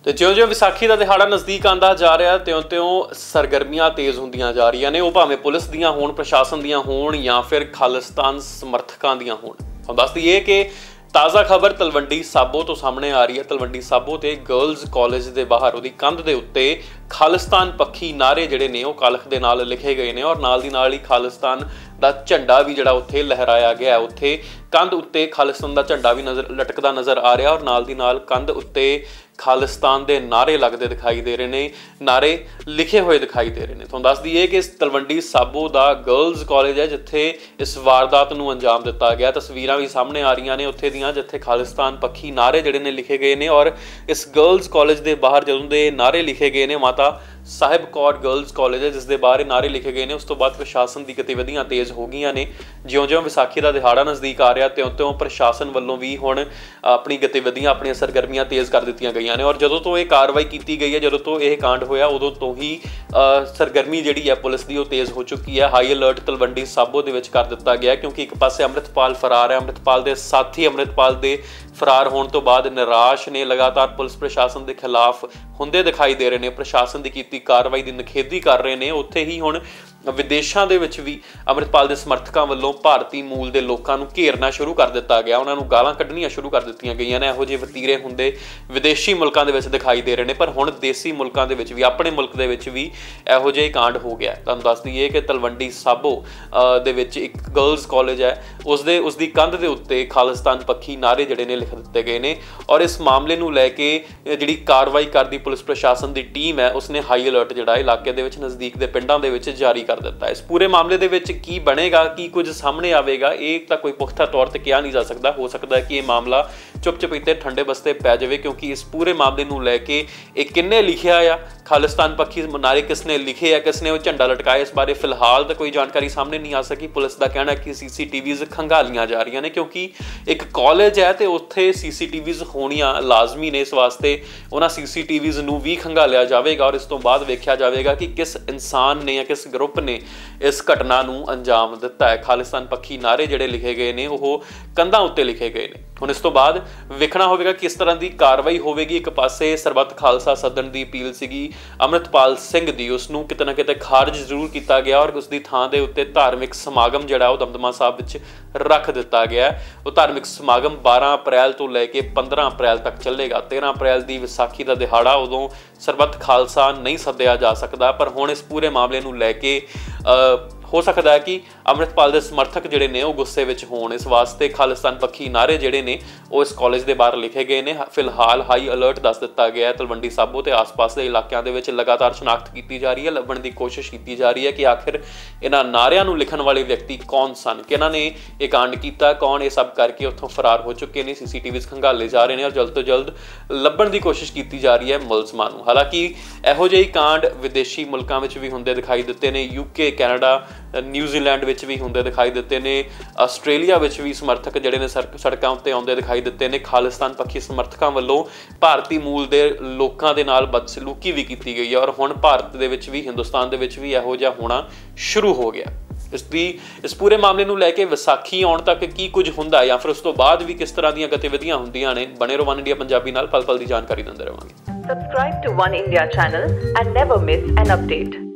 ਤੇ ਜਿਉਂ-ਜਿਉਂ ਵਿਸਾਖੀ ਦਾ ਦਿਹਾੜਾ ਨਜ਼ਦੀਕ ਆਉਂਦਾ ਜਾ ਰਿਹਾ ਤਿਉਂ-ਤਿਉਂ ਸਰਗਰਮੀਆਂ ਤੇਜ਼ ਹੁੰਦੀਆਂ ਜਾ ਰਹੀਆਂ ਨੇ। ਉਹ ਭਾਵੇਂ ਪੁਲਿਸ ਦੀਆਂ ਹੋਣ, ਪ੍ਰਸ਼ਾਸਨ ਦੀਆਂ ਹੋਣ ਜਾਂ ਫਿਰ ਖਾਲਿਸਤਾਨ ਸਮਰਥਕਾਂ ਦੀਆਂ ਹੋਣ। ਤੁਹਾਨੂੰ ਦੱਸ ਦਈਏ ਕਿ ਤਾਜ਼ਾ ਖਬਰ ਤਲਵੰਡੀ ਸਾਬੋ ਤੋਂ ਸਾਹਮਣੇ ਆ ਰਹੀ ਹੈ। ਤਲਵੰਡੀ ਸਾਬੋ ਤੇ ਗਰਲਜ਼ ਕਾਲਜ ਦੇ ਬਾਹਰ ਉਹਦੀ ਕੰਧ ਦੇ ਉੱਤੇ ਖਾਲਿਸਤਾਨ ਪੱਖੀ ਨਾਅਰੇ ਜਿਹੜੇ ਨੇ ਉਹ ਕਾਲਖ ਦੇ ਨਾਲ ਲਿਖੇ ਗਏ ਨੇ, ਔਰ ਨਾਲ ਦੀ ਨਾਲ ਹੀ ਖਾਲਿਸਤਾਨ ਦਾ ਝੰਡਾ ਵੀ ਜਿਹੜਾ ਉੱਥੇ ਲਹਿਰਾਇਆ ਗਿਆ। ਉੱਥੇ ਕੰਧ ਉੱਤੇ ਖਾਲਿਸਤਾਨ ਦਾ ਝੰਡਾ ਵੀ ਲਟਕਦਾ ਨਜ਼ਰ ਆ ਰਿਹਾ, ਔਰ ਨਾਲ ਦੀ ਨਾਲ ਕੰਧ ਉੱਤੇ ਖਾਲਿਸਤਾਨ ਦੇ ਨਾਅਰੇ ਲੱਗਦੇ ਦਿਖਾਈ ਦੇ ਰਹੇ ਨੇ, ਨਾਅਰੇ ਲਿਖੇ ਹੋਏ ਦਿਖਾਈ ਦੇ ਰਹੇ ਨੇ। ਤੁਹਾਨੂੰ ਦੱਸ ਦਈਏ ਕਿ ਇਸ ਤਲਵੰਡੀ ਸਾਬੋ ਦਾ ਗਰਲਜ਼ ਕਾਲਜ ਹੈ ਜਿੱਥੇ ਇਸ ਵਾਰਦਾਤ ਨੂੰ ਅੰਜਾਮ ਦਿੱਤਾ ਗਿਆ। ਤਸਵੀਰਾਂ ਵੀ ਸਾਹਮਣੇ ਆ ਰਹੀਆਂ ਨੇ ਉੱਥੇ ਦੀਆਂ ਜਿੱਥੇ ਖਾਲਿਸਤਾਨ ਪੱਖੀ ਨਾਅਰੇ ਜਿਹੜੇ ਨੇ ਲਿਖੇ ਗਏ ਨੇ, ਔਰ ਇਸ ਗਰਲਜ਼ ਕਾਲਜ ਦੇ ਬਾਹਰ ਜਦੋਂ ਦੇ ਨਾਅਰੇ ਲਿਖੇ ਗਏ ਨੇ, ਮਾਤਾ ਸਾਹਿਬ ਕੌਰ ਗਰਲਜ਼ ਕਾਲਜ ਹੈ ਜਿਸ ਦੇ ਬਾਹਰ ਨਾਅਰੇ ਲਿਖੇ ਗਏ ਨੇ, ਉਸ ਤੋਂ ਬਾਅਦ ਪ੍ਰਸ਼ਾਸਨ ਦੀ ਗਤੀਵਿਧੀਆਂ ਤੇਜ਼ ਹੋ ਗਈਆਂ ਨੇ। ਜਿਉਂ-ਜਿਉਂ ਵਿਸਾਖੀ ਦਾ ਦਿਹਾੜਾ ਨਜ਼ਦੀਕ ਆ ਰਿਹਾ ਤਿਉਂ-ਤਿਉਂ ਪ੍ਰਸ਼ਾਸਨ ਵੱਲੋਂ ਵੀ ਹੁਣ ਆਪਣੀ ਗਤੀਵਿਧੀਆਂ, ਆਪਣੀਆਂ ਸਰਗਰਮੀਆਂ ਤੇਜ਼ ਕਰ ਦਿੱਤੀਆਂ ਗਈਆਂ ਨੇ। ਔਰ ਜਦੋਂ ਤੋਂ ਇਹ ਕਾਰਵਾਈ ਕੀਤੀ ਗਈ ਹੈ, ਜਦੋਂ ਤੋਂ ਇਹ ਕਾਂਡ ਹੋਇਆ, ਉਦੋਂ ਤੋਂ ਹੀ ਸਰਗਰਮੀ ਜਿਹੜੀ ਹੈ ਪੁਲਿਸ ਦੀ ਉਹ ਤੇਜ਼ ਹੋ ਚੁੱਕੀ ਹੈ। ਹਾਈ ਅਲਰਟ ਤਲਵੰਡੀ ਸਾਬੋ ਦੇ ਵਿੱਚ ਕਰ ਦਿੱਤਾ ਗਿਆ ਕਿਉਂਕਿ ਇੱਕ ਪਾਸੇ ਅੰਮ੍ਰਿਤਪਾਲ ਫਰਾਰ ਹੈ, ਅੰਮ੍ਰਿਤਪਾਲ ਦੇ ਸਾਥੀ ਅੰਮ੍ਰਿਤਪਾਲ ਦੇ ਫਰਾਰ ਹੋਣ ਤੋਂ ਬਾਅਦ ਨਿਰਾਸ਼ ਨੇ, ਲਗਾਤਾਰ ਪੁਲਿਸ ਪ੍ਰਸ਼ਾਸਨ ਦੇ ਖਿਲਾਫ ਹੁੰਦੇ ਦਿਖਾਈ ਦੇ ਰਹੇ ਨੇ, ਪ੍ਰਸ਼ਾਸਨ ਦੀ ਕੀਤੀ ਕਾਰਵਾਈ ਦੀ ਨਿਖੇਧੀ ਕਰ ਰਹੇ ਨੇ। ਉੱਥੇ ਹੀ ਹੁਣ ਵਿਦੇਸ਼ਾਂ ਦੇ ਵਿੱਚ ਵੀ ਅੰਮ੍ਰਿਤਪਾਲ ਦੇ ਸਮਰਥਕਾਂ ਵੱਲੋਂ ਭਾਰਤੀ ਮੂਲ ਦੇ ਲੋਕਾਂ ਨੂੰ ਘੇਰਨਾ ਸ਼ੁਰੂ ਕਰ ਦਿੱਤਾ ਗਿਆ, ਉਹਨਾਂ ਨੂੰ ਗਾਲਾਂ ਕੱਢਣੀਆਂ ਸ਼ੁਰੂ ਕਰ ਦਿੱਤੀਆਂ ਗਈਆਂ ਨੇ। ਇਹੋ ਜਿਹੇ ਵਤੀਰੇ ਹੁੰਦੇ ਵਿਦੇਸ਼ੀ ਮੁਲਕਾਂ ਦੇ ਵਿੱਚ ਦਿਖਾਈ ਦੇ ਰਹੇ ਨੇ, ਪਰ ਹੁਣ ਦੇਸੀ ਮੁਲਕਾਂ ਦੇ ਵਿੱਚ ਵੀ, ਆਪਣੇ ਮੁਲਕ ਦੇ ਵਿੱਚ ਵੀ ਇਹੋ ਜਿਹੇ ਕਾਂਡ ਹੋ ਗਿਆ। ਤੁਹਾਨੂੰ ਦੱਸ ਦਈਏ ਕਿ ਤਲਵੰਡੀ ਸਾਬੋ ਦੇ ਵਿੱਚ ਇੱਕ ਗਰਲਜ਼ ਕਾਲਜ ਹੈ, ਉਸਦੀ ਕੰਧ ਦੇ ਉੱਤੇ ਖਾਲਿਸਤਾਨ ਪੱਖੀ ਨਾਅਰੇ ਜਿਹੜੇ ਨੇ ਲਿਖ ਦਿੱਤੇ ਗਏ ਨੇ। ਔਰ ਇਸ ਮਾਮਲੇ ਨੂੰ ਲੈ ਕੇ ਜਿਹੜੀ ਕਾਰਵਾਈ ਕਰਦੀ ਪੁਲਿਸ ਪ੍ਰਸ਼ਾਸਨ ਦੀ ਟੀਮ ਹੈ ਉਸਨੇ ਹਾਈ ਅਲਰਟ ਜਿਹੜਾ ਇਲਾਕੇ ਦੇ ਵਿੱਚ ਨਜ਼ਦੀਕ ਦੇ ਪਿੰਡਾਂ ਦੇ ਵਿੱਚ ਜਾਰੀ ਕਰ ਦਿੱਤਾ। ਇਸ ਪੂਰੇ ਮਾਮਲੇ ਦੇ ਵਿੱਚ ਕੀ ਬਣੇਗਾ, ਕੀ ਕੁਝ ਸਾਹਮਣੇ ਆਵੇਗਾ, ਇਹ ਤਾਂ ਕੋਈ ਪੁਖਤਾ ਤੌਰ ਤੇ ਕਿਹਾ ਨਹੀਂ ਜਾ ਸਕਦਾ। ਹੋ ਸਕਦਾ ਹੈ ਕਿ ਇਹ ਮਾਮਲਾ ਚੁੱਪ-ਚਪੀਤੇ ਠੰਡੇ ਬਸਤੇ ਪੈ ਜਾਵੇ ਕਿਉਂਕਿ ਇਸ ਪੂਰੇ ਮਾਮਲੇ ਨੂੰ ਲੈ ਕੇ ਇਹ ਕਿੰਨੇ ਲਿਖਿਆ ਆ, ਖਾਲਿਸਤਾਨ ਪੱਖੀ ਨਾਅਰੇ ਕਿਸਨੇ ਲਿਖੇ ਆ, ਕਿਸਨੇ ਉਹ ਝੰਡਾ ਲਟਕਾਇਆ, ਇਸ ਬਾਰੇ ਫਿਲਹਾਲ ਤਾਂ ਕੋਈ ਜਾਣਕਾਰੀ ਸਾਹਮਣੇ ਨਹੀਂ ਆ ਸਕੀ। ਪੁਲਿਸ ਦਾ ਕਹਿਣਾ ਹੈ ਕਿ CCTVs ਖੰਗਾਲੀਆਂ ਜਾ ਰਹੀਆਂ ਨੇ ਕਿਉਂਕਿ ਇੱਕ ਕਾਲਜ ਹੈ ਤੇ ਉੱਥੇ CCTVs ਹੋਣੀਆਂ ਲਾਜ਼ਮੀ ਨੇ। ਇਸ ਵਾਸਤੇ ਉਹਨਾਂ CCTVs ਨੂੰ ਵੀ ਖੰਗਾਲਿਆ ਜਾਵੇਗਾ ਔਰ ਇਸ ਤੋਂ ਬਾਅਦ ਵੇਖਿਆ ਜਾਵੇਗਾ ਕਿ ਕਿਸ ਇਨਸਾਨ ਨੇ ਜਾਂ ਕਿਸ ਗਰੁੱਪ ਨੇ ਇਸ ਘਟਨਾ ਨੂੰ ਅੰਜਾਮ ਦਿੱਤਾ ਹੈ। ਖਾਲਿਸਤਾਨ ਪੱਖੀ ਨਾਅਰੇ ਜਿਹੜੇ ਲਿਖੇ ਗਏ ਨੇ ਉਹ ਕੰਧਾਂ ਉੱਤੇ ਲਿਖੇ ਗਏ ਨੇ। ਹੁਣ ਇਸ ਤੋਂ ਬਾਅਦ ਵੇਖਣਾ ਹੋਵੇਗਾ ਕਿਸ ਤਰ੍ਹਾਂ ਦੀ ਕਾਰਵਾਈ ਹੋਵੇਗੀ। ਇੱਕ ਪਾਸੇ ਸਰਬੱਤ ਖਾਲਸਾ ਸੱਦਣ ਦੀ ਅਪੀਲ ਸੀਗੀ ਅੰਮ੍ਰਿਤਪਾਲ ਸਿੰਘ ਦੀ, ਉਸ ਨੂੰ ਕਿਤੇ ਨਾ ਕਿਤੇ ਖਾਰਜ ਜ਼ਰੂਰ ਕੀਤਾ ਗਿਆ ਔਰ ਉਸ ਦੀ ਥਾਂ ਦੇ ਉੱਤੇ ਧਾਰਮਿਕ ਸਮਾਗਮ ਜਿਹੜਾ ਉਹ ਦਮਦਮਾ ਸਾਹਿਬ ਵਿੱਚ ਰੱਖ ਦਿੱਤਾ ਗਿਆ। ਉਹ ਧਾਰਮਿਕ ਸਮਾਗਮ 12 ਅਪ੍ਰੈਲ ਤੋਂ ਲੈ ਕੇ 15 ਅਪ੍ਰੈਲ ਤੱਕ ਚੱਲੇਗਾ। 13 ਅਪ੍ਰੈਲ ਦੀ ਵਿਸਾਖੀ ਦਾ ਦਿਹਾੜਾ, ਉਦੋਂ ਸਰਬੱਤ ਖਾਲਸਾ ਨਹੀਂ ਸੱਦਿਆ ਜਾ ਸਕਦਾ। ਪਰ ਹੁਣ ਇਸ ਪੂਰੇ ਮਾਮਲੇ ਨੂੰ ਲੈ ਕੇ ਹੋ ਸਕਦਾ ਹੈ ਕਿ ਅੰਮ੍ਰਿਤਪਾਲ ਦੇ ਸਮਰਥਕ ਜਿਹੜੇ ਨੇ ਉਹ ਗੁੱਸੇ ਵਿੱਚ ਹੋਣ। ਇਸ ਵਾਸਤੇ ਖਾਲਿਸਤਾਨ ਪੱਖੀ ਨਾਅਰੇ ਜਿਹੜੇ ਨੇ ਉਹ ਇਸ ਕਾਲਜ ਦੇ ਬਾਹਰ ਲਿਖੇ ਗਏ ਨੇ। ਫਿਲਹਾਲ ਹਾਈ ਅਲਰਟ ਦੱਸ ਦਿੱਤਾ ਗਿਆ। ਤਲਵੰਡੀ ਸਾਬੋ ਤੇ ਆਸ-ਪਾਸ ਦੇ ਇਲਾਕਿਆਂ ਦੇ ਵਿੱਚ ਲਗਾਤਾਰ ਸ਼ਨਾਖਤ ਕੀਤੀ ਜਾ ਰਹੀ ਹੈ, ਲੱਭਣ ਦੀ ਕੋਸ਼ਿਸ਼ ਕੀਤੀ ਜਾ ਰਹੀ ਹੈ ਕਿ ਆਖਿਰ ਇਹਨਾਂ ਨਾਅਰਿਆਂ ਨੂੰ ਲਿਖਣ ਵਾਲੇ ਵਿਅਕਤੀ ਕੌਣ ਸਨ, ਕਿ ਇਹਨਾਂ ਨੇ ਇਹ ਕਾਂਡ ਕੀਤਾ, ਕੌਣ ਇਹ ਸਭ ਕਰਕੇ ਉੱਥੋਂ ਫਰਾਰ ਹੋ ਚੁੱਕੇ ਨੇ। CCTVs ਖੰਗਾਲੇ ਜਾ ਰਹੇ ਨੇ ਔਰ ਜਲਦ ਤੋਂ ਜਲਦ ਲੱਭਣ ਦੀ ਕੋਸ਼ਿਸ਼ ਕੀਤੀ ਜਾ ਰਹੀ ਹੈ ਮੁਲਜ਼ਮਾਂ ਨੂੰ। ਹਾਲਾਂਕਿ ਇਹੋ ਜਿਹੇ ਕਾਂਡ ਵਿਦੇਸ਼ੀ ਮੁਲਕਾਂ ਵਿੱਚ ਵੀ ਹੁੰਦੇ ਦਿਖਾਈ ਦਿੱਤੇ ਨੇ, UK, ਕੈਨੇਡਾ, ਨਿਊਜ਼ੀਲੈਂਡ ਵਿੱਚ ਵੀ ਹੁੰਦੇ ਦਿਖਾਈ ਦਿੱਤੇ ਨੇ, ਆਸਟ੍ਰੇਲੀਆ ਵਿੱਚ ਵੀ ਸਮਰਥਕ ਜਿਹੜੇ ਨੇ ਸੜਕਾਂ ਉੱਤੇ ਆਉਂਦੇ ਦਿਖਾਈ ਦਿੱਤੇ ਨੇ। ਖਾਲਿਸਤਾਨ ਪੱਖੀ ਸਮਰਥਕਾਂ ਵੱਲੋਂ ਭਾਰਤੀ ਮੂਲ ਦੇ ਲੋਕਾਂ ਦੇ ਨਾਲ ਬਦਸਲੂਕੀ ਵੀ ਕੀਤੀ ਗਈ ਹੈ ਔਰ ਹੁਣ ਭਾਰਤ ਦੇ ਵਿੱਚ ਵੀ, ਹਿੰਦੁਸਤਾਨ ਦੇ ਵਿੱਚ ਵੀ ਇਹੋ ਜਿਹਾ ਹੋਣਾ ਸ਼ੁਰੂ ਹੋ ਗਿਆ। ਇਸ ਪੂਰੇ ਮਾਮਲੇ ਨੂੰ ਲੈ ਕੇ ਵਿਸਾਖੀ ਆਉਣ ਤੱਕ ਕੀ ਕੁਝ ਹੁੰਦਾ ਜਾਂ ਫਿਰ ਉਸ ਤੋਂ ਬਾਅਦ ਵੀ ਕਿਸ ਤਰ੍ਹਾਂ ਦੀਆਂ ਗਤੀਵਿਧੀਆਂ ਹੁੰਦੀਆਂ ਨੇ, ਬਣੇ ਰਹੋ ਵਨ ਇੰਡੀਆ ਪੰਜਾਬੀ ਨਾਲ, ਪਲ ਪਲ ਦੀ ਜਾਣਕਾਰੀ ਦਿੰਦੇ ਰਹਾਂਗੇ। Subscribe to One India channel and never miss an update.